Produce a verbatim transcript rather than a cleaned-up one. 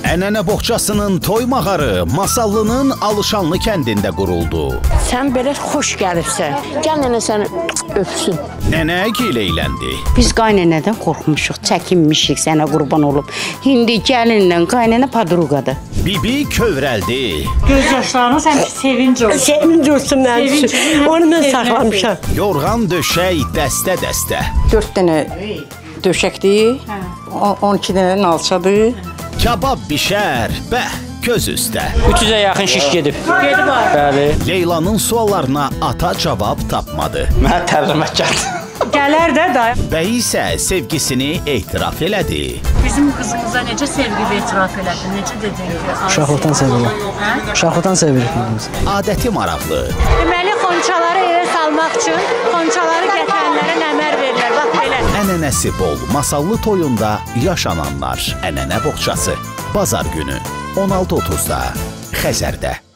Ənənə boğçasının toy mağarı Masallının Alışanlı kəndində quruldu. Sən belə xoş gəlibsən. Gəl nənə səni öpsün. Nənə gileyləndi. Biz qaynənədən qorxmuşuq, çəkinmişik, sənə qurban olub. İndi gəlinlə qaynənə padruqadır. Bibi kövrəldi. Göz yaşlarını sən sevinc olsun. Sevinc olsun mənim üçün. Onu mən saxlamışam. Yorğan döşək dəstə-dəstə. dörd dənə döşəkdir, on iki dənə nalçadır. Kabab bişər, bəh, göz üstə. üç yüzə yaxın şiş gedib. Gedib var. Bəli. Leylanın suallarına ata cavab tapmadı. Mənə tərcümə gəldi. Gələr də da. Bəy isə sevgisini etiraf elədi. Bizim qızımıza necə sevgi və etiraf elədin? Necə dedin ki? Uşaqlıqdan sevirik. Uşaqlıqdan sevirik. Adəti maraqlı. Deməli, xonçaları evə salmaq üçün xonçaları gətirənlərə nəmər verirlər. Bax belə. Ənənəsi bol masallı toyunda yaşananlar. Ənənə boğçası. Bazar günü on altı otuzda Xəzərdə.